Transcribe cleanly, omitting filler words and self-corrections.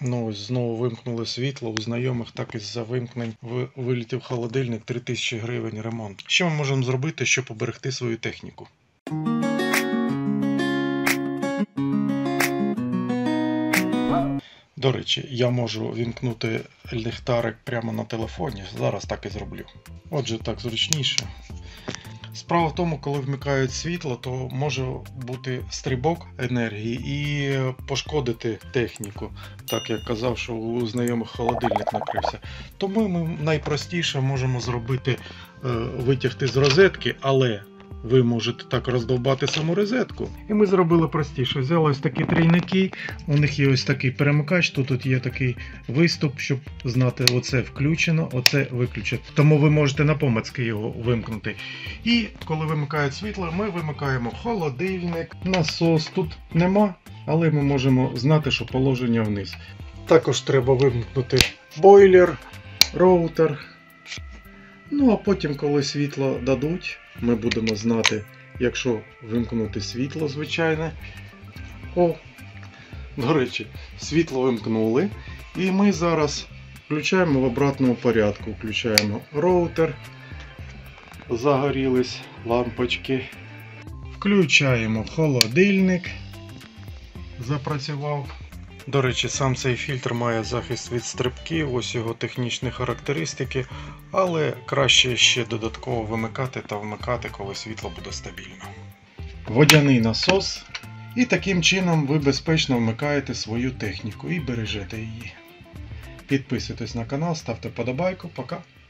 Ну ось знову вимкнули світло. У знайомих так із-за вимкнень вилетів холодильник, 3000 гривень ремонт. Що ми можемо зробити, щоб поберегти свою техніку? До речі, я можу вімкнути ліхтарик прямо на телефоні. Зараз так і зроблю. Отже, так зручніше. Справа в тому, коли вмикають світло, то може бути стрибок енергії і пошкодити техніку. Так як казав, що у знайомих холодильник накрився. Тому ми найпростіше можемо зробити, витягти з розетки, але ви можете так роздовбати саму розетку. І ми зробили простіше. Взяли ось такі трійники, у них є ось такий перемикач, тут є такий виступ, щоб знати, оце включено, оце виключено. Тому ви можете напомацьки його вимкнути. І коли вимикають світло, ми вимикаємо холодильник, насос. Тут нема, але ми можемо знати, що положення вниз. Також треба вимкнути бойлер, роутер. Ну а потім, коли світло дадуть, ми будемо знати, якщо вимкнути світло, звичайне. О, до речі, світло вимкнули. І ми зараз включаємо в обратному порядку. Включаємо роутер. Загорілись лампочки. Включаємо холодильник. Запрацював. До речі, сам цей фільтр має захист від стрибків, ось його технічні характеристики, але краще ще додатково вимикати та вмикати, коли світло буде стабільно. Водяний насос. І таким чином ви безпечно вмикаєте свою техніку і бережете її. Підписуйтесь на канал, ставте подобайку. Пока!